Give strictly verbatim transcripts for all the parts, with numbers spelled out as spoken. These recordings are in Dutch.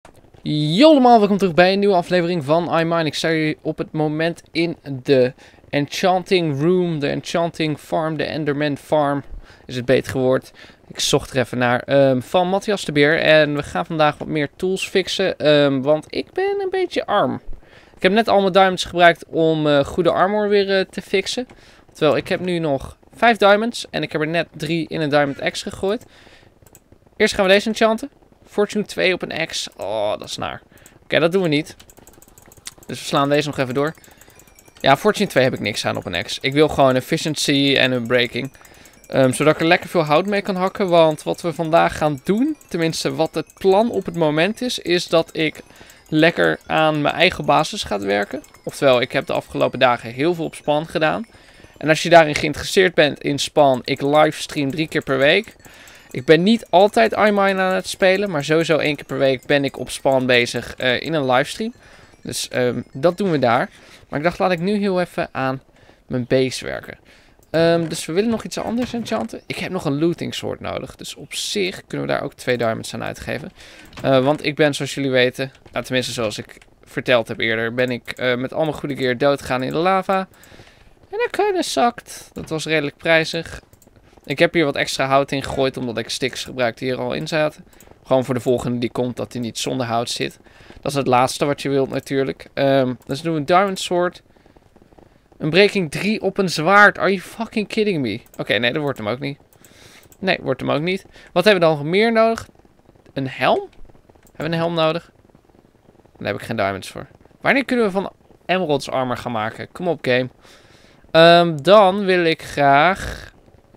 Yo allemaal, welkom terug bij een nieuwe aflevering van iMine. Ik sta hier op het moment in de Enchanting Room, de Enchanting Farm, de Enderman Farm is het beter geworden. Ik zocht er even naar, um, van Matthias de Beer en we gaan vandaag wat meer tools fixen, um, want ik ben een beetje arm. Ik heb net al mijn diamonds gebruikt om uh, goede armor weer uh, te fixen. Terwijl ik heb nu nog vijf diamonds en ik heb er net drie in een diamond X gegooid. Eerst gaan we deze enchanten. Fortune twee op een X. Oh, dat is naar. Oké, okay, dat doen we niet. Dus we slaan deze nog even door. Ja, Fortune twee heb ik niks aan op een X. Ik wil gewoon efficiency en unbreaking. Um, zodat ik er lekker veel hout mee kan hakken. Want wat we vandaag gaan doen, tenminste wat het plan op het moment is, is dat ik lekker aan mijn eigen basis ga werken. Oftewel, ik heb de afgelopen dagen heel veel op Spawn gedaan. En als je daarin geïnteresseerd bent in Spawn, ik livestream drie keer per week. Ik ben niet altijd iMine aan het spelen, maar sowieso één keer per week ben ik op Spawn bezig uh, in een livestream. Dus um, dat doen we daar. Maar ik dacht, laat ik nu heel even aan mijn base werken. Um, dus we willen nog iets anders enchanten. Ik heb nog een looting sword nodig. Dus op zich kunnen we daar ook twee diamonds aan uitgeven. Uh, want ik ben, zoals jullie weten, nou, tenminste zoals ik verteld heb eerder, ben ik uh, met al mijn goede gear doodgegaan in de lava. En dat kinda sucked. Dat was redelijk prijzig. Ik heb hier wat extra hout in gegooid, omdat ik sticks gebruikte die hier al in zaten. Gewoon voor de volgende die komt, dat hij niet zonder hout zit. Dat is het laatste wat je wilt natuurlijk. Um, dus doen we een diamond sword. Een breaking drie op een zwaard. Are you fucking kidding me? Oké, okay, nee, dat wordt hem ook niet. Nee, wordt hem ook niet. Wat hebben we dan nog meer nodig? Een helm? Hebben we een helm nodig? Daar heb ik geen diamonds voor. Wanneer kunnen we van emeralds armor gaan maken? Kom op, game. Um, dan wil ik graag...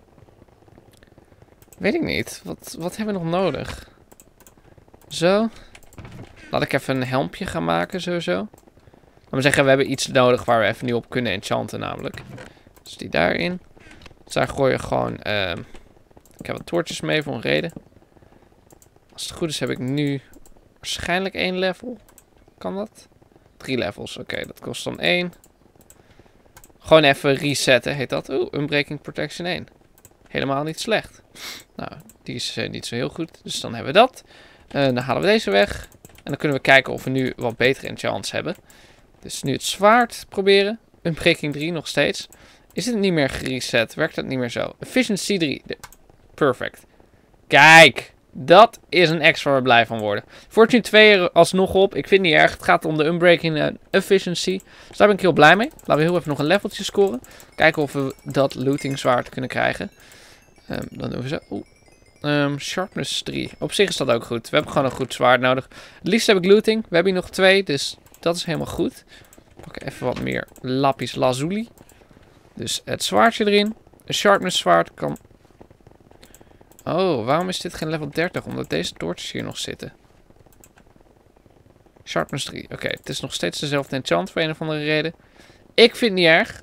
Weet ik niet. Wat, wat hebben we nog nodig? Zo. Laat ik even een helmpje gaan maken, sowieso. Laten we zeggen, we hebben iets nodig waar we even nu op kunnen enchanten, namelijk. Dus die daarin. Dus daar gooi je gewoon... Uh, ik heb wat toortjes mee voor een reden. Als het goed is heb ik nu waarschijnlijk één level. Kan dat? Drie levels. Oké, okay, dat kost dan één. Gewoon even resetten, heet dat. Oeh, Unbreaking Protection één. Helemaal niet slecht. Nou, die is uh, niet zo heel goed. Dus dan hebben we dat. Uh, dan halen we deze weg. En dan kunnen we kijken of we nu wat betere enchants hebben. Dus nu het zwaard proberen. Unbreaking drie nog steeds. Is het niet meer gereset? Werkt dat niet meer zo? Efficiency drie. Perfect. Kijk. Dat is een X waar we blij van worden. Fortune twee er alsnog op. Ik vind het niet erg. Het gaat om de unbreaking en efficiency. Dus daar ben ik heel blij mee. Laten we heel even nog een leveltje scoren. Kijken of we dat looting zwaard kunnen krijgen. Um, dan doen we zo. Oeh. Um, sharpness drie. Op zich is dat ook goed. We hebben gewoon een goed zwaard nodig. Het liefst heb ik looting. We hebben hier nog twee. Dus dat is helemaal goed. Pak even wat meer lapis lazuli. Dus het zwaardje erin. Een sharpness zwaard kan... Oh, waarom is dit geen level dertig? Omdat deze toortjes hier nog zitten. Sharpness drie. Oké, okay, het is nog steeds dezelfde enchant voor een of andere reden. Ik vind het niet erg.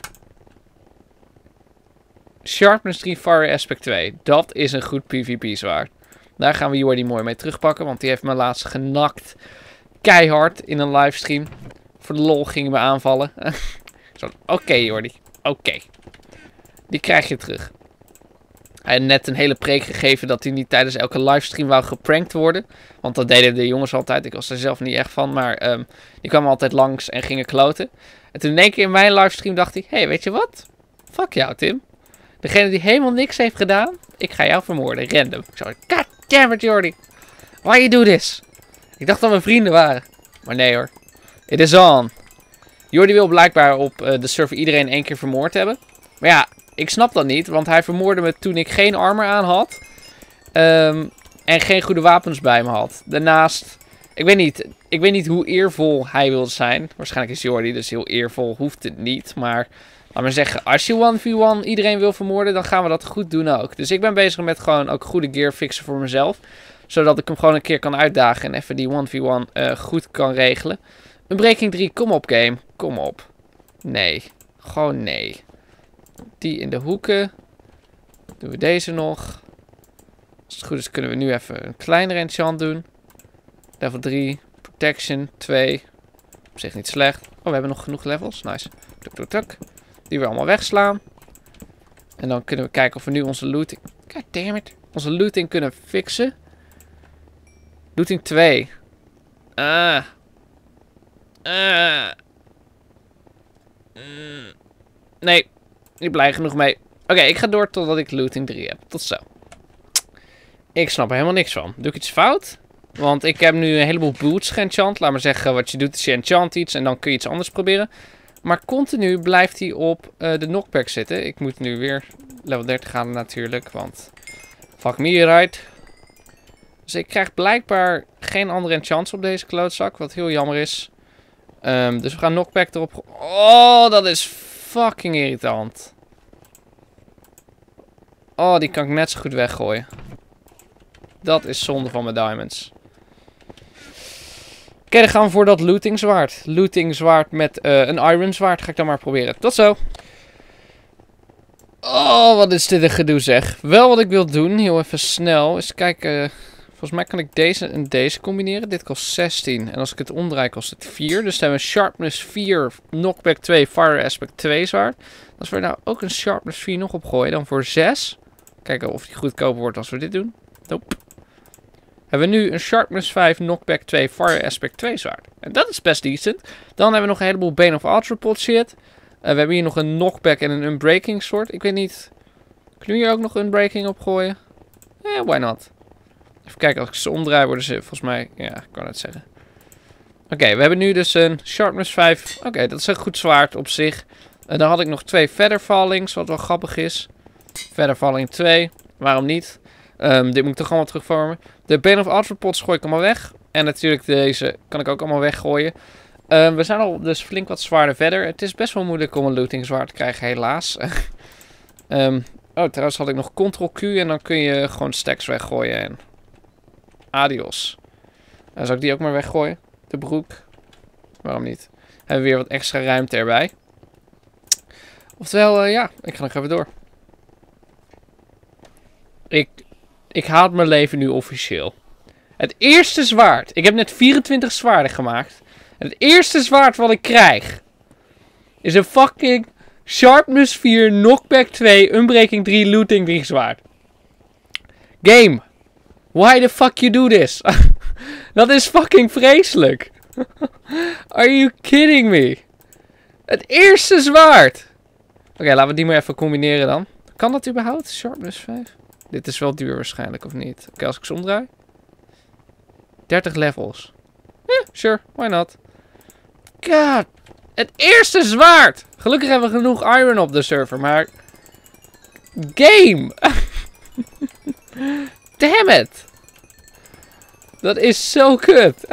Sharpness drie Fire Aspect twee. Dat is een goed PvP zwaard. Daar gaan we Jordi mooi mee terugpakken. Want die heeft me laatst genakt. Keihard in een livestream. Voor de lol gingen we aanvallen. Oké okay, Jordi. Oké. Okay. Die krijg je terug. Hij had net een hele preek gegeven dat hij niet tijdens elke livestream wou geprankt worden. Want dat deden de jongens altijd. Ik was er zelf niet echt van. Maar um, die kwamen altijd langs en gingen kloten. En toen in één keer in mijn livestream dacht hij... Hé, hey, weet je wat? Fuck jou, Tim. Degene die helemaal niks heeft gedaan... Ik ga jou vermoorden. Random. Ik zei... God damn it, Jordi. Why you do this? Ik dacht dat we vrienden waren. Maar nee hoor. It is on. Jordi wil blijkbaar op uh, de server iedereen één keer vermoord hebben. Maar ja... Ik snap dat niet, want hij vermoordde me toen ik geen armor aan had. Um, en geen goede wapens bij me had. Daarnaast, ik weet niet, ik weet niet hoe eervol hij wil zijn. Waarschijnlijk is Jordi, dus heel eervol hoeft het niet. Maar laat maar zeggen, als je one v one iedereen wil vermoorden, dan gaan we dat goed doen ook. Dus ik ben bezig met gewoon ook goede gear fixen voor mezelf. Zodat ik hem gewoon een keer kan uitdagen en even die one v one uh, goed kan regelen. Een breaking drie, kom op game, kom op. Nee, gewoon nee. Die in de hoeken. Doen we deze nog. Als het goed is kunnen we nu even een kleinere enchant doen. Level drie. Protection twee. Op zich niet slecht. Oh, we hebben nog genoeg levels. Nice. Tuk, tuk, tuk. Die we allemaal wegslaan. En dan kunnen we kijken of we nu onze looting... God damn it. Onze looting kunnen fixen. Looting twee. Ah. Ah. Mm. Nee. Ik blij genoeg mee. Oké, okay, ik ga door totdat ik looting drie heb. Tot zo. Ik snap er helemaal niks van. Doe ik iets fout? Want ik heb nu een heleboel boots geenchant. Laat maar zeggen, wat je doet is je enchant iets en dan kun je iets anders proberen. Maar continu blijft hij op uh, de knockback zitten. Ik moet nu weer level dertig halen natuurlijk, want fuck me right. Dus ik krijg blijkbaar geen andere enchants op deze klootzak, wat heel jammer is. Um, dus we gaan knockback erop. Oh, dat is fucking irritant. Oh, die kan ik net zo goed weggooien. Dat is zonde van mijn diamonds. Oké, okay, dan gaan we voor dat looting zwaard. Looting zwaard met uh, een iron zwaard. Ga ik dan maar proberen. Tot zo. Oh, wat is dit een gedoe zeg. Wel wat ik wil doen, heel even snel, is kijken. Uh, volgens mij kan ik deze en deze combineren. Dit kost zestien. En als ik het omdraai kost het vier. Dus dan hebben we sharpness vier, knockback twee, fire aspect twee zwaard. Als we nou ook een sharpness vier nog opgooien, dan voor zes. Kijken of die goedkoper wordt als we dit doen. Nope. Hebben we nu een sharpness vijf, knockback twee, fire aspect twee zwaard. En dat is best decent. Dan hebben we nog een heleboel Bane of Arthropod shit. Uh, we hebben hier nog een knockback en een unbreaking soort. Ik weet niet. Kunnen we hier ook nog unbreaking op gooien? Eh, why not? Even kijken, als ik ze omdraai worden ze volgens mij... Ja, ik kan het zeggen. Oké, okay, we hebben nu dus een sharpness vijf. Oké, okay, dat is een goed zwaard op zich. Uh, dan had ik nog twee feather fallings, wat wel grappig is. Feather falling twee. Waarom niet? Um, dit moet ik toch allemaal terugvormen. De Bane of Arthropods gooi ik allemaal weg. En natuurlijk deze kan ik ook allemaal weggooien. Um, we zijn al dus flink wat zwaarder verder. Het is best wel moeilijk om een looting zwaard te krijgen, helaas. um, oh, trouwens had ik nog control Q en dan kun je gewoon stacks weggooien. En adios. Dan zal ik die ook maar weggooien. De broek. Waarom niet? Hebben we weer wat extra ruimte erbij. Oftewel, uh, ja, ik ga nog even door. Ik... Ik haat mijn leven nu officieel. Het eerste zwaard. Ik heb net vierentwintig zwaarden gemaakt. En het eerste zwaard wat ik krijg. Is een fucking sharpness vier, knockback twee, unbreaking drie, looting drie zwaard. Game. Why the fuck you do this? Dat is fucking vreselijk. Are you kidding me? Het eerste zwaard. Oké, okay, laten we die maar even combineren dan. Kan dat überhaupt? Sharpness vijf? Dit is wel duur waarschijnlijk, of niet? Oké, okay, als ik ze omdraai. dertig levels. Yeah, sure, why not? God. Het eerste zwaard! Gelukkig hebben we genoeg iron op de server, maar... Game! Damn it! Dat is zo kut.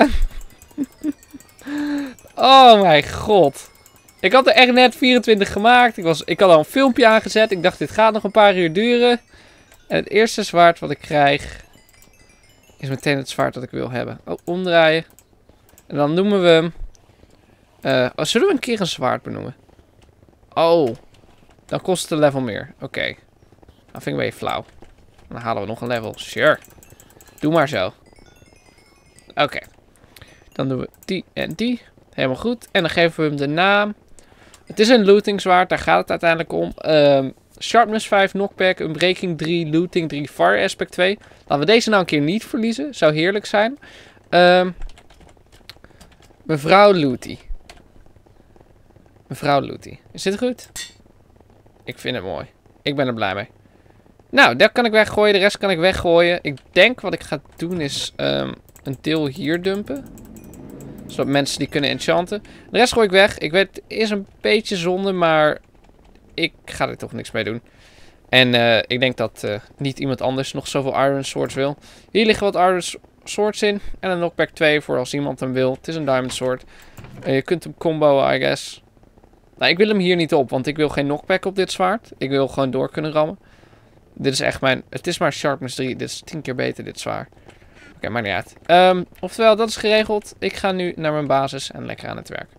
Oh mijn god. Ik had er echt net vierentwintig gemaakt. Ik, was, ik had al een filmpje aangezet. Ik dacht, dit gaat nog een paar uur duren. En het eerste zwaard wat ik krijg... is meteen het zwaard dat ik wil hebben. Oh, omdraaien. En dan noemen we hem... Uh, oh, zullen we een keer een zwaard benoemen? Oh. Dan kost het een level meer. Oké. Okay. Dat vind ik een beetje flauw. Dan halen we nog een level. Sure. Doe maar zo. Oké. Okay. Dan doen we die en die. Helemaal goed. En dan geven we hem de naam. Het is een looting zwaard. Daar gaat het uiteindelijk om. Um, Sharpness vijf, knockback, unbreaking drie, looting drie, fire aspect twee. Laten we deze nou een keer niet verliezen. Zou heerlijk zijn. Um, mevrouw Looty. Mevrouw Looty. Is dit goed? Ik vind het mooi. Ik ben er blij mee. Nou, dat kan ik weggooien. De rest kan ik weggooien. Ik denk wat ik ga doen is um, een deel hier dumpen. Zodat mensen die kunnen enchanten. De rest gooi ik weg. Ik weet, het is een beetje zonde, maar ik ga er toch niks mee doen. En uh, ik denk dat uh, niet iemand anders nog zoveel iron swords wil. Hier liggen wat iron swords in. En een knockback twee voor als iemand hem wil. Het is een diamond sword. Uh, je kunt hem comboen, I guess. Nou, ik wil hem hier niet op, want ik wil geen knockback op dit zwaard. Ik wil gewoon door kunnen rammen. Dit is echt mijn... Het is maar sharpness drie. Dit is tien keer beter, dit zwaard. Oké, okay, maakt niet uit. Um, oftewel, dat is geregeld. Ik ga nu naar mijn basis en lekker aan het werk.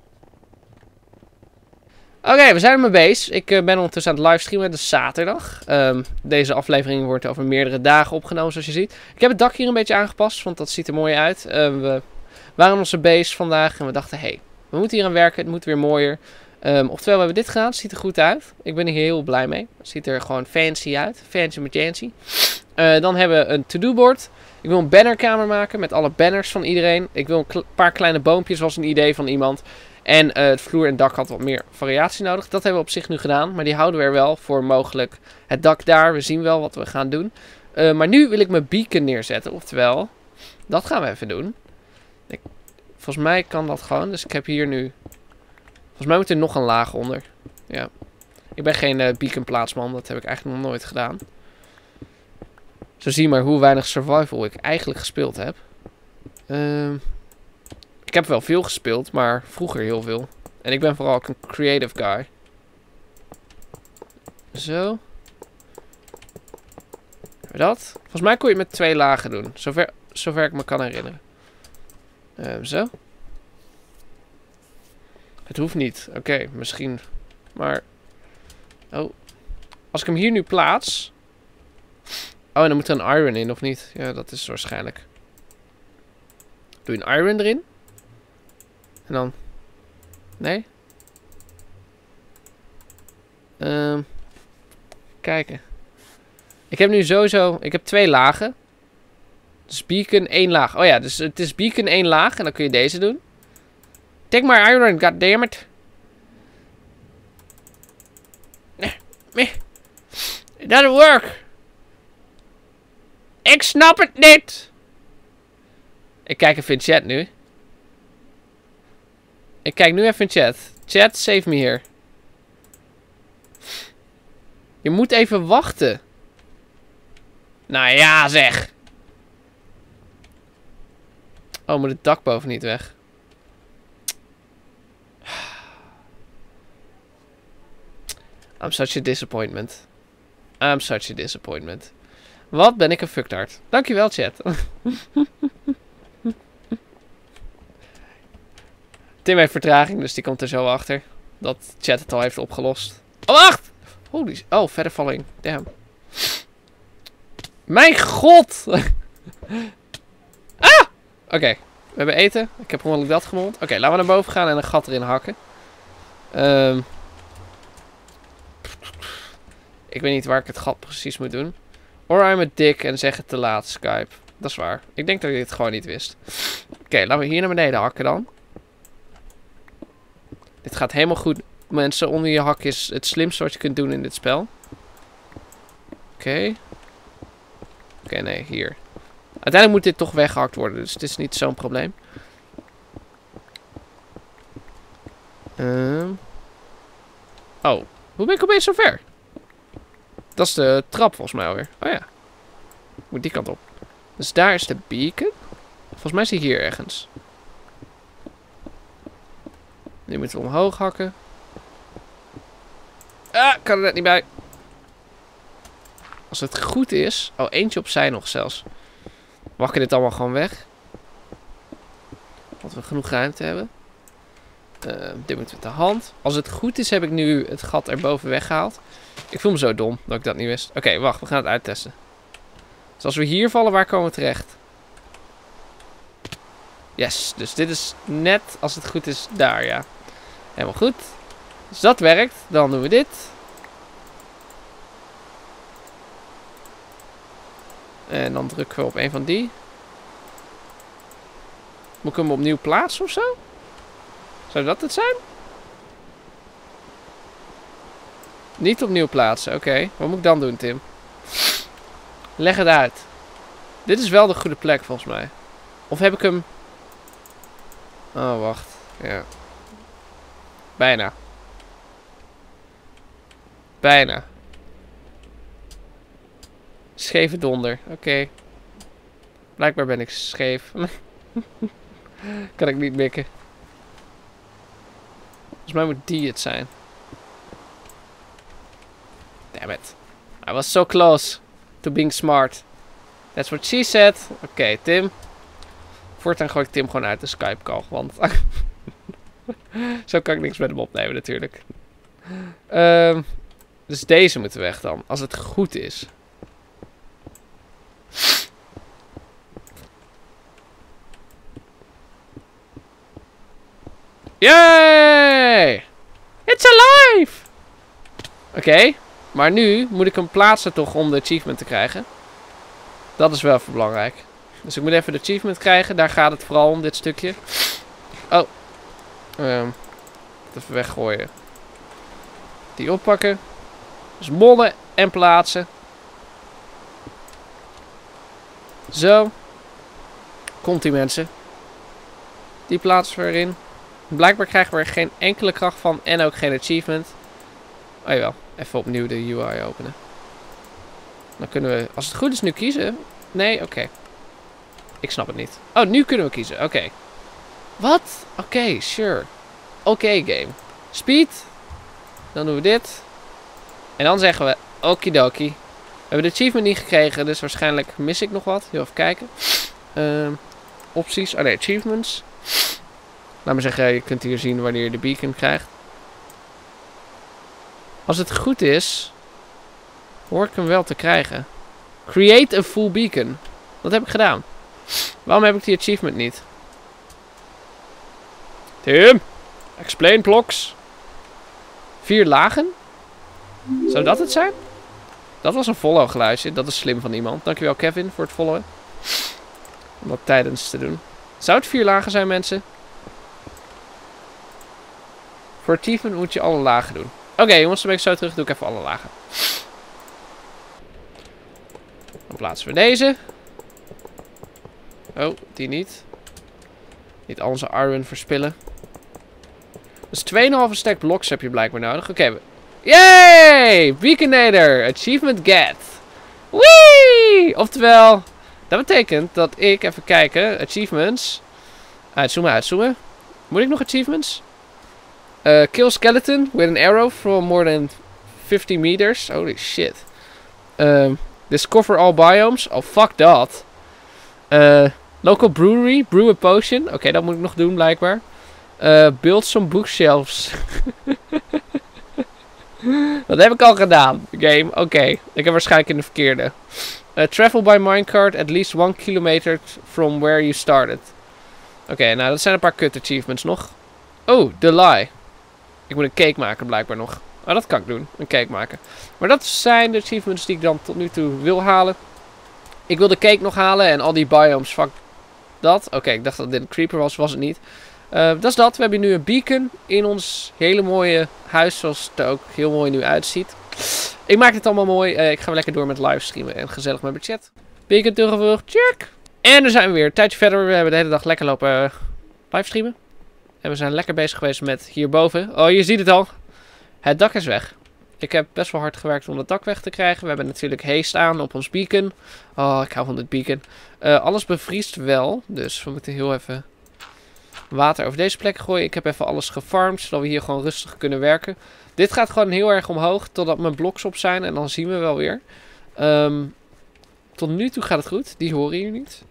Oké, okay, we zijn op mijn base. Ik uh, ben ondertussen aan het livestreamen. Het is zaterdag. Um, deze aflevering wordt over meerdere dagen opgenomen, zoals je ziet. Ik heb het dak hier een beetje aangepast, want dat ziet er mooi uit. Uh, we waren op onze base vandaag en we dachten, hé, hey, we moeten hier aan werken. Het moet weer mooier. Um, oftewel, we hebben dit gedaan. Het ziet er goed uit. Ik ben hier heel blij mee. Het ziet er gewoon fancy uit. Fancy met Jancy. Uh, dan hebben we een to-do-board. Ik wil een bannerkamer maken met alle banners van iedereen. Ik wil een kle- paar kleine boompjes, was een idee van iemand. En uh, het vloer en dak had wat meer variatie nodig. Dat hebben we op zich nu gedaan, maar die houden we er wel voor mogelijk. Het dak daar, we zien wel wat we gaan doen. Uh, maar nu wil ik mijn beacon neerzetten, oftewel, dat gaan we even doen. Ik, volgens mij kan dat gewoon, dus ik heb hier nu... Volgens mij moet er nog een laag onder. Ja. Ik ben geen uh, beacon plaatsman, dat heb ik eigenlijk nog nooit gedaan. Zo zie je maar hoe weinig survival ik eigenlijk gespeeld heb. Uh, ik heb wel veel gespeeld, maar vroeger heel veel. En ik ben vooral ook een creative guy. Zo. Dat. Volgens mij kon je het met twee lagen doen. Zover, zover ik me kan herinneren. Uh, zo. Het hoeft niet. Oké, okay, misschien. Maar... Oh. Als ik hem hier nu plaats... Oh, en dan moet er een iron in, of niet? Ja, dat is waarschijnlijk. Doe je een iron erin? En dan... Nee? Um, kijken. Ik heb nu sowieso... Ik heb twee lagen. Dus beacon één laag. Oh ja, dus het is beacon één laag. En dan kun je deze doen. Take my iron, goddammit. It doesn't work. Ik snap het niet. Ik kijk even in chat nu. Ik kijk nu even in chat. Chat, save me here. Je moet even wachten. Nou ja, zeg. Oh, moet het dak boven niet weg? I'm such a disappointment. I'm such a disappointment. Wat ben ik een fucktard. Dankjewel, chat. Tim heeft vertraging, dus die komt er zo achter. Dat chat het al heeft opgelost. Oh, wacht! Holy... Oh, verder valling. Damn. Mijn god! Ah! Oké, okay. We hebben eten. Ik heb gewoon dat gemond. Oké, okay, laten we naar boven gaan en een gat erin hakken. Um... Ik weet niet waar ik het gat precies moet doen. Or I'm a dick en zeg het te laat, Skype. Dat is waar. Ik denk dat ik dit gewoon niet wist. Oké, okay, laten we hier naar beneden hakken dan. Dit gaat helemaal goed. Mensen, onder je hak is het slimste wat je kunt doen in dit spel. Oké. Okay. Oké, okay, nee, hier. Uiteindelijk moet dit toch weggehakt worden, dus het is niet zo'n probleem. Um. Oh, hoe ben ik opeens zo ver? Dat is de trap volgens mij alweer. Oh ja. Moet die kant op. Dus daar is de beacon. Volgens mij is hij hier ergens. Nu moeten we omhoog hakken. Ah, kan er net niet bij. Als het goed is... Oh, eentje opzij nog zelfs. Mag ik dit allemaal gewoon weg? Dat we genoeg ruimte hebben. Uh, dit moeten we met de hand. Als het goed is heb ik nu het gat erboven weggehaald. Ik voel me zo dom dat ik dat niet wist. Oké, okay, wacht. We gaan het uittesten. Dus als we hier vallen, waar komen we terecht? Yes. Dus dit is net, als het goed is, daar, ja. Helemaal goed. Als dat werkt, dan doen we dit. En dan drukken we op een van die. Moet ik hem opnieuw plaatsen of zo? Zou dat het zijn? Niet opnieuw plaatsen, oké. Okay. Wat moet ik dan doen, Tim? Leg het uit. Dit is wel de goede plek, volgens mij. Of heb ik hem... Oh, wacht. Ja. Bijna. Bijna. Scheve donder. Oké. Okay. Blijkbaar ben ik scheef. Kan ik niet mikken. Volgens mij moet die het zijn. Damn it. I was so close to being smart. That's what she said. Oké, okay, Tim. Voortaan gooi ik Tim gewoon uit de Skype call. Want zo kan ik niks met hem opnemen natuurlijk. Um, dus deze moeten weg dan. Als het goed is. Yay! It's alive! Oké, okay, maar nu moet ik hem plaatsen toch om de achievement te krijgen. Dat is wel even belangrijk. Dus ik moet even de achievement krijgen. Daar gaat het vooral om, dit stukje. Oh. Um, even weggooien. Die oppakken. Dus mollen en plaatsen. Zo. Komt die mensen. Die plaatsen we erin. Blijkbaar krijgen we er geen enkele kracht van en ook geen achievement. Oh jawel, even opnieuw de U I openen. Dan kunnen we, als het goed is, nu kiezen. Nee, oké. Okay. Ik snap het niet. Oh, nu kunnen we kiezen. Oké. Okay. Wat? Oké, okay, sure. Oké, okay, game. Speed. Dan doen we dit. En dan zeggen we okidoki. We hebben de achievement niet gekregen, dus waarschijnlijk mis ik nog wat. Heel even kijken. Uh, opties. Oh nee, achievements. Laat me zeggen, je kunt hier zien wanneer je de beacon krijgt. Als het goed is, hoor ik hem wel te krijgen. Create a full beacon. Dat heb ik gedaan. Waarom heb ik die achievement niet? Tim! Explain blocks. Vier lagen? Zou dat het zijn? Dat was een follow geluidje. Dat is slim van iemand. Dankjewel Kevin voor het followen. Om dat tijdens te doen. Zou het vier lagen zijn, mensen? Voor achievement moet je alle lagen doen. Oké okay, jongens, dan ben ik zo terug. Doe ik even alle lagen. Dan plaatsen we deze. Oh, die niet. Niet al onze iron verspillen. Dus twee komma vijf stack blocks heb je blijkbaar nodig. Oké. Okay. Yay! Beaconator! Achievement get! Wee! Oftewel, dat betekent dat ik, even kijken, achievements. Uitzoomen, uitzoomen. Moet ik nog achievements? Uh, kill skeleton with an arrow from more than fifty meters. Holy shit. Um, discover all biomes. Oh, fuck dat. Uh, local brewery. Brew a potion. Oké, okay, dat moet ik nog doen blijkbaar. Uh, build some bookshelves. Dat heb ik al gedaan. Game. Oké. Okay. Ik heb waarschijnlijk in de verkeerde. Uh, travel by minecart at least one kilometer from where you started. Oké, okay, nou dat zijn een paar kut achievements nog. Oh, the lie. Ik moet een cake maken blijkbaar nog. Oh, dat kan ik doen. Een cake maken. Maar dat zijn de achievements die ik dan tot nu toe wil halen. Ik wil de cake nog halen en al die biomes. Fuck dat. Oké, okay, ik dacht dat dit een creeper was. Was het niet. Uh, dat is dat. We hebben nu een beacon in ons hele mooie huis. Zoals het er ook heel mooi nu uitziet. Ik maak het allemaal mooi. Uh, ik ga lekker door met livestreamen en gezellig met mijn chat. Beacon toegevoegd. Check. En daar zijn we weer. Een tijdje verder. We hebben de hele dag lekker lopen uh, livestreamen. En we zijn lekker bezig geweest met hierboven. Oh, je ziet het al. Het dak is weg. Ik heb best wel hard gewerkt om het dak weg te krijgen. We hebben natuurlijk haste aan op ons beacon. Oh, ik hou van dit beacon. Uh, alles bevriest wel. Dus we moeten heel even water over deze plek gooien. Ik heb even alles gefarmd, zodat we hier gewoon rustig kunnen werken. Dit gaat gewoon heel erg omhoog, totdat mijn bloks op zijn. En dan zien we wel weer. Um, tot nu toe gaat het goed. Die horen hier niet.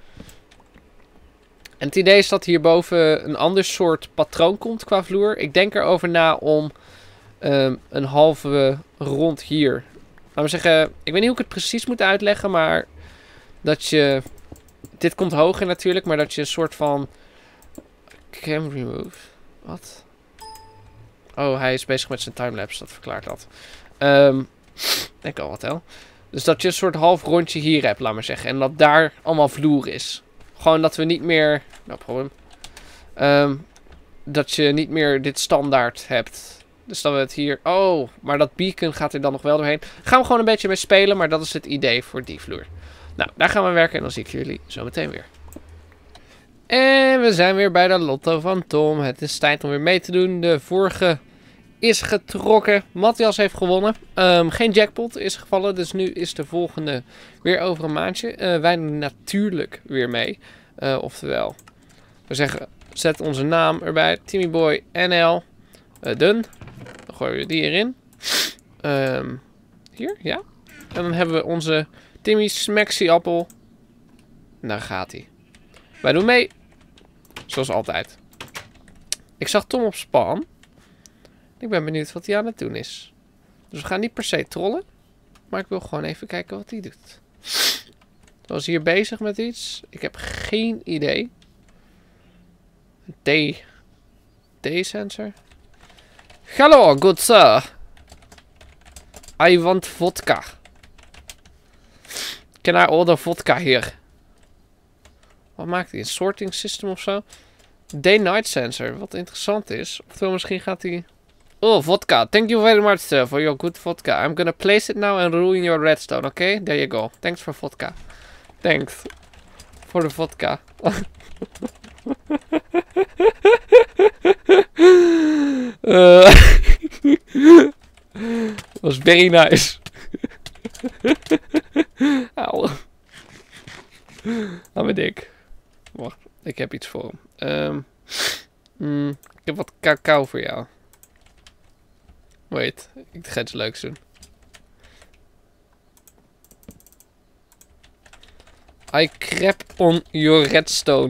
En het idee is dat hierboven een ander soort patroon komt qua vloer. Ik denk erover na om um, een halve rond hier. Laten we zeggen, ik weet niet hoe ik het precies moet uitleggen, maar dat je... Dit komt hoger natuurlijk, maar dat je een soort van... Cam remove. Wat? Oh, hij is bezig met zijn timelapse, dat verklaart dat. Um, denk al wat wel. Dus dat je een soort half rondje hier hebt, laat maar zeggen. En dat daar allemaal vloer is. Gewoon dat we niet meer... No problem. Um, dat je niet meer dit standaard hebt. Dus dat we het hier... Oh, maar dat beacon gaat er dan nog wel doorheen. Gaan we gewoon een beetje mee spelen, maar dat is het idee voor die vloer. Nou, daar gaan we werken en dan zie ik jullie zo meteen weer. En we zijn weer bij de lotto van Tom. Het is tijd om weer mee te doen. De vorige is getrokken. Matthias heeft gewonnen. Um, geen jackpot is gevallen. Dus nu is de volgende weer over een maandje. Uh, wij doen natuurlijk weer mee. Uh, oftewel, we zeggen, zet onze naam erbij. Timmyboy N L. Uh, done. Dan gooien we die erin. Um, hier, ja. En dan hebben we onze Timmy Smaxy appel. En daar gaat hij. Wij doen mee. Zoals altijd. Ik zag Tom op spam. Ik ben benieuwd wat hij aan het doen is. Dus we gaan niet per se trollen. Maar ik wil gewoon even kijken wat hij doet. Was hij hier bezig met iets? Ik heb geen idee. D. D-sensor. Hallo, good sir. I want vodka. Can I order vodka here? Wat maakt hij? Een sorting system of zo? Day-night sensor. Wat interessant is. Oftewel misschien gaat hij... Oh, vodka. Thank you very much sir, for your good vodka. I'm gonna place it now and ruin your redstone. Okay? There you go. Thanks for vodka. Thanks. For the vodka. uh, was very nice. Auw. Laat me dik. Wacht, ik heb iets voor hem. Um, mm, ik heb wat cacao voor jou. Wait, ik ga iets leuks doen. I crap on your redstone.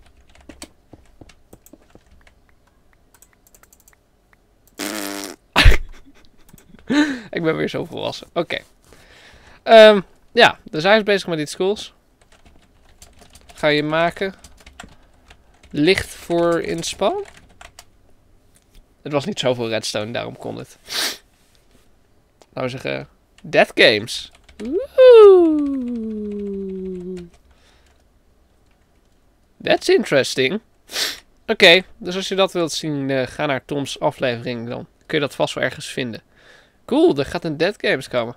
Ik ben weer zo volwassen. Oké. Okay. Um, ja, dus hij is bezig met iets cools. Ga je maken. Licht voor inspan. Het was niet zoveel redstone, daarom kon het. Laten we zeggen... Dead Games. Woe! That's interesting. Oké, okay, dus als je dat wilt zien, uh, ga naar Tom's aflevering. Dan kun je dat vast wel ergens vinden. Cool, er gaat een Dead Games komen.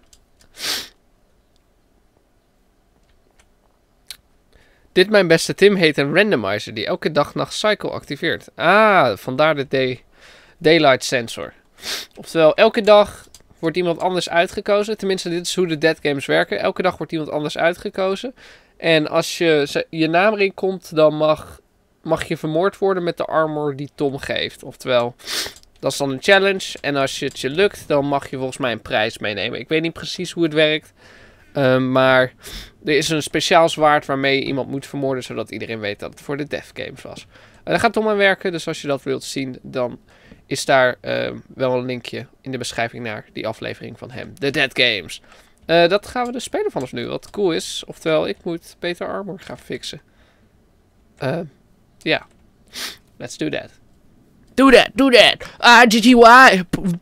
Dit mijn beste Tim heet een randomizer die elke dag nacht cycle activeert. Ah, vandaar de day, daylight sensor. Oftewel, elke dag wordt iemand anders uitgekozen. Tenminste, dit is hoe de Dead Games werken. Elke dag wordt iemand anders uitgekozen. En als je je naam erin komt, dan mag, mag je vermoord worden met de armor die Tom geeft. Oftewel, dat is dan een challenge. En als het je lukt, dan mag je volgens mij een prijs meenemen. Ik weet niet precies hoe het werkt. Um, maar er is een speciaal zwaard waarmee je iemand moet vermoorden, zodat iedereen weet dat het voor de Death Games was. Uh, daar gaat Tom aan werken, dus als je dat wilt zien, dan is daar uh, wel een linkje in de beschrijving naar die aflevering van hem. De Dead Games. Uh, dat gaan we dus spelen vanaf nu, wat cool is. Oftewel, ik moet beter armor gaan fixen. Ja, uh, yeah. Let's do that. Do that, do that. Ah, G G Y.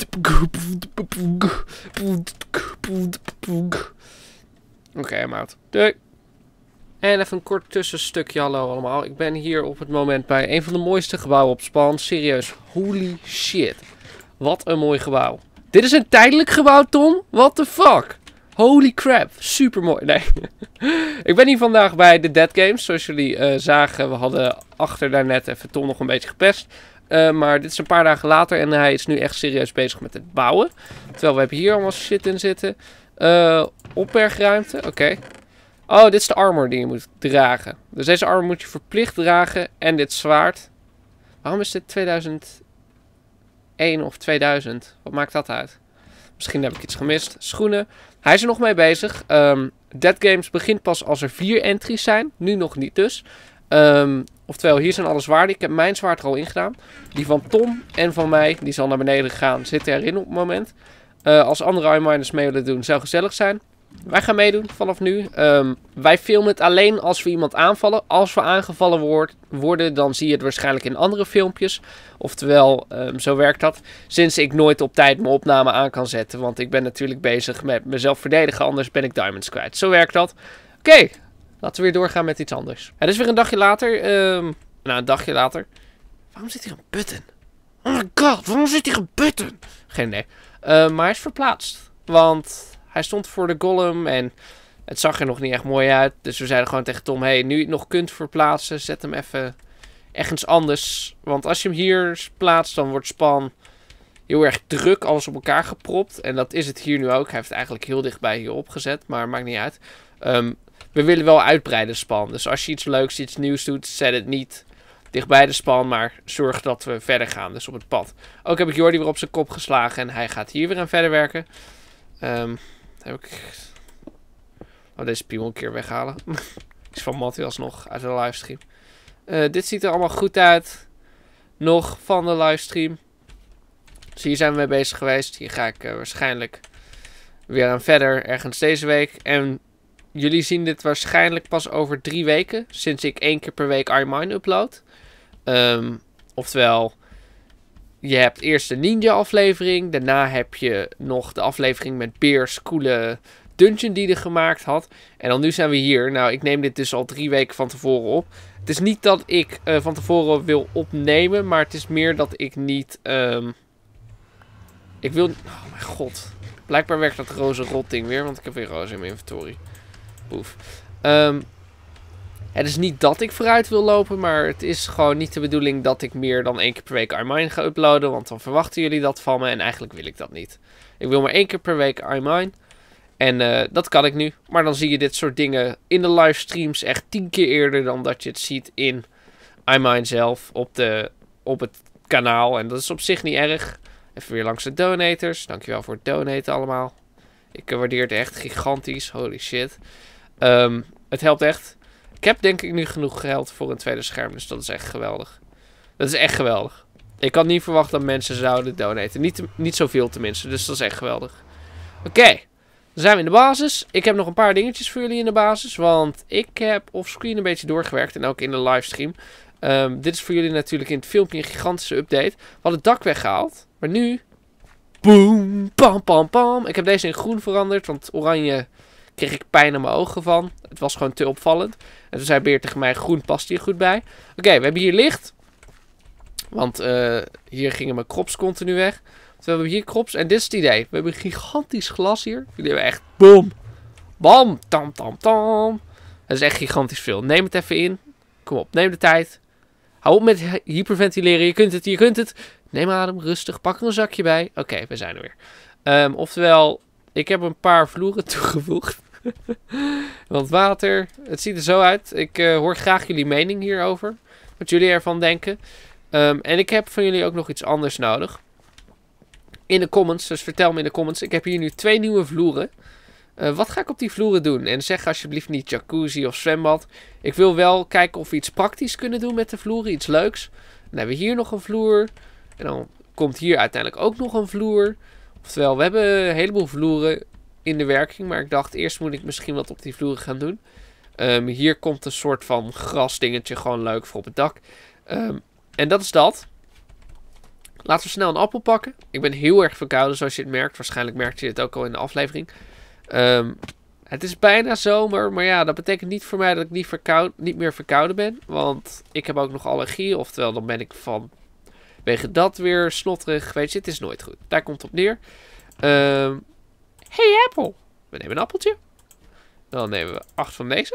Oké, okay, I'm out. Doei. En even een kort tussenstukje. Hallo allemaal. Ik ben hier op het moment bij een van de mooiste gebouwen op Spawn. Serieus, holy shit. Wat een mooi gebouw. Dit is een tijdelijk gebouw, Tom? What the fuck? Holy crap. Super mooi. Nee. Ik ben hier vandaag bij de Dead Games. Zoals jullie uh, zagen, we hadden achter daarnet even Tom nog een beetje gepest. Uh, maar dit is een paar dagen later en hij is nu echt serieus bezig met het bouwen. Terwijl we hebben hier allemaal shit in zitten. Uh, opbergruimte, oké. Okay. Oh, dit is de armor die je moet dragen. Dus deze armor moet je verplicht dragen. En dit zwaard. Waarom is dit tweeduizend één of tweeduizend? Wat maakt dat uit? Misschien heb ik iets gemist. Schoenen. Hij is er nog mee bezig. Um, Dead Games begint pas als er vier entries zijn. Nu nog niet dus. Um, oftewel, hier zijn alle zwaarden. Ik heb mijn zwaard er al ingedaan. Die van Tom en van mij, die zal naar beneden gaan, zit erin op het moment. Uh, als andere iMiners mee willen doen, zou gezellig zijn. Wij gaan meedoen vanaf nu. Um, wij filmen het alleen als we iemand aanvallen. Als we aangevallen woord, worden, dan zie je het waarschijnlijk in andere filmpjes. Oftewel, um, zo werkt dat. Sinds ik nooit op tijd mijn opname aan kan zetten. Want ik ben natuurlijk bezig met mezelf verdedigen, anders ben ik diamonds kwijt. Zo werkt dat. Oké, okay, laten we weer doorgaan met iets anders. Het is weer een dagje later. Um, nou, een dagje later. Waarom zit hier een button? Oh my god, waarom zit hier een button? Geen idee. Uh, maar hij is verplaatst. Want hij stond voor de golem en het zag er nog niet echt mooi uit. Dus we zeiden gewoon tegen Tom, hey, nu je het nog kunt verplaatsen, zet hem even ergens anders. Want als je hem hier plaatst, dan wordt Spawn heel erg druk, alles op elkaar gepropt. En dat is het hier nu ook. Hij heeft het eigenlijk heel dichtbij hier opgezet, maar maakt niet uit. Um, we willen wel uitbreiden, Spawn. Dus als je iets leuks, iets nieuws doet, zet het niet dichtbij de Spawn, maar zorg dat we verder gaan, dus op het pad. Ook heb ik Jordi weer op zijn kop geslagen en hij gaat hier weer aan verder werken. Um, heb ik... Oh, deze piemel een keer weghalen. Iets van Matthias nog uit de livestream. Uh, dit ziet er allemaal goed uit. Nog van de livestream. Dus hier zijn we mee bezig geweest. Hier ga ik uh, waarschijnlijk weer aan verder ergens deze week. En jullie zien dit waarschijnlijk pas over drie weken. Sinds ik één keer per week iMine upload. Um, oftewel, je hebt eerst de Ninja aflevering. Daarna heb je nog de aflevering met Beers, coole dungeon die hij gemaakt had. En dan nu zijn we hier. Nou, ik neem dit dus al drie weken van tevoren op. Het is niet dat ik uh, van tevoren wil opnemen, maar het is meer dat ik niet... Um... Ik wil... Oh mijn god. Blijkbaar werkt dat roze rot ding weer, want ik heb weer roze in mijn inventory. Poef. Um... Het is niet dat ik vooruit wil lopen, maar het is gewoon niet de bedoeling dat ik meer dan één keer per week iMine ga uploaden. Want dan verwachten jullie dat van me en eigenlijk wil ik dat niet. Ik wil maar één keer per week iMine. En uh, dat kan ik nu. Maar dan zie je dit soort dingen in de livestreams echt tien keer eerder dan dat je het ziet in iMine zelf op, de, op het kanaal. En dat is op zich niet erg. Even weer langs de donators. Dankjewel voor het donaten allemaal. Ik uh, waardeer het echt gigantisch. Holy shit. Um, het helpt echt. Ik heb denk ik nu genoeg geld voor een tweede scherm, dus dat is echt geweldig. Dat is echt geweldig. Ik had niet verwacht dat mensen zouden donaten. Niet, te, niet zoveel tenminste, dus dat is echt geweldig. Oké, okay, dan zijn we in de basis. Ik heb nog een paar dingetjes voor jullie in de basis, want ik heb offscreen een beetje doorgewerkt en ook in de livestream. Um, dit is voor jullie natuurlijk in het filmpje een gigantische update. We hadden het dak weggehaald, maar nu... Boom, pam, pam, pam. Ik heb deze in groen veranderd, want oranje... kreeg ik pijn aan mijn ogen van. Het was gewoon te opvallend. En toen zei Beer tegen mij, groen past hier goed bij. Oké, okay, we hebben hier licht. Want uh, hier gingen mijn crops continu weg. Dus we hebben hier crops. En dit is het idee. We hebben een gigantisch glas hier. Jullie hebben echt boom. Bam. Tam, tam, tam. Dat is echt gigantisch veel. Neem het even in. Kom op, neem de tijd. Hou op met hyperventileren. Je kunt het, je kunt het. Neem adem, rustig. Pak er een zakje bij. Oké, okay, we zijn er weer. Um, oftewel... Ik heb een paar vloeren toegevoegd. Want water, het ziet er zo uit. Ik uh, hoor graag jullie mening hierover. Wat jullie ervan denken. Um, en ik heb van jullie ook nog iets anders nodig. In de comments, dus vertel me in de comments. Ik heb hier nu twee nieuwe vloeren. Uh, wat ga ik op die vloeren doen? En zeg alsjeblieft niet jacuzzi of zwembad. Ik wil wel kijken of we iets praktisch kunnen doen met de vloeren. Iets leuks. Dan hebben we hier nog een vloer. En dan komt hier uiteindelijk ook nog een vloer. Oftewel, we hebben een heleboel vloeren in de werking. Maar ik dacht, eerst moet ik misschien wat op die vloeren gaan doen. Um, hier komt een soort van grasdingetje. Gewoon leuk voor op het dak. Um, en dat is dat. Laten we snel een appel pakken. Ik ben heel erg verkouden, zoals je het merkt. Waarschijnlijk merkte je het ook al in de aflevering. Um, het is bijna zomer. Maar ja, dat betekent niet voor mij dat ik niet, verkoud, niet meer verkouden ben. Want ik heb ook nog allergie. Oftewel, dan ben ik van... Wegen dat weer snotterig. Weet je, het is nooit goed. Daar komt het op neer. Um, hey, appel. We nemen een appeltje. Dan nemen we acht van deze.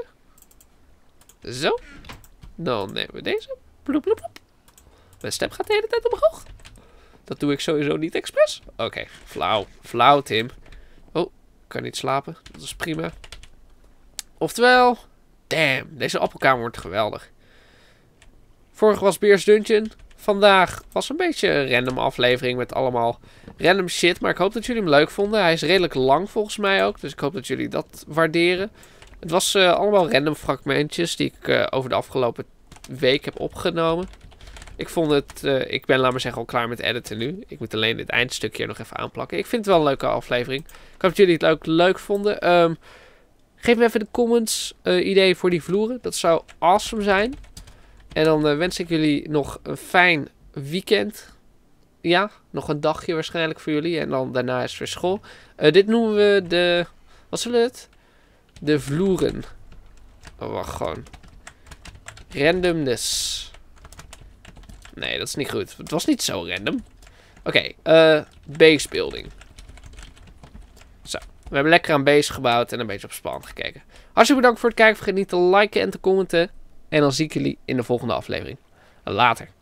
Zo. Dan nemen we deze. Bloep, bloep, bloep. Mijn stem gaat de hele tijd omhoog. Dat doe ik sowieso niet expres. Oké, okay. Flauw. Flauw, Tim. Oh, ik kan niet slapen. Dat is prima. Oftewel, damn. Deze appelkamer wordt geweldig. Vorige was Beers Dungeon. Vandaag was een beetje een random aflevering met allemaal random shit. Maar ik hoop dat jullie hem leuk vonden. Hij is redelijk lang volgens mij ook. Dus ik hoop dat jullie dat waarderen. Het was uh, allemaal random fragmentjes die ik uh, over de afgelopen week heb opgenomen. Ik vond het... Uh, ik ben, laat maar zeggen, al klaar met editen nu. Ik moet alleen dit eindstukje nog even aanplakken. Ik vind het wel een leuke aflevering. Ik hoop dat jullie het ook leuk vonden. Um, geef me even in de comments uh, ideeën voor die vloeren. Dat zou awesome zijn. En dan uh, wens ik jullie nog een fijn weekend. Ja, nog een dagje waarschijnlijk voor jullie. En dan daarna is weer school. Uh, dit noemen we de... Wat zullen we het? De vloeren. Oh, wacht gewoon. Randomness. Nee, dat is niet goed. Het was niet zo random. Oké, okay, uh, base building. Zo, we hebben lekker aan base gebouwd en een beetje op span gekeken. Hartstikke bedankt voor het kijken. Vergeet niet te liken en te commenten. En dan zie ik jullie in de volgende aflevering. Later.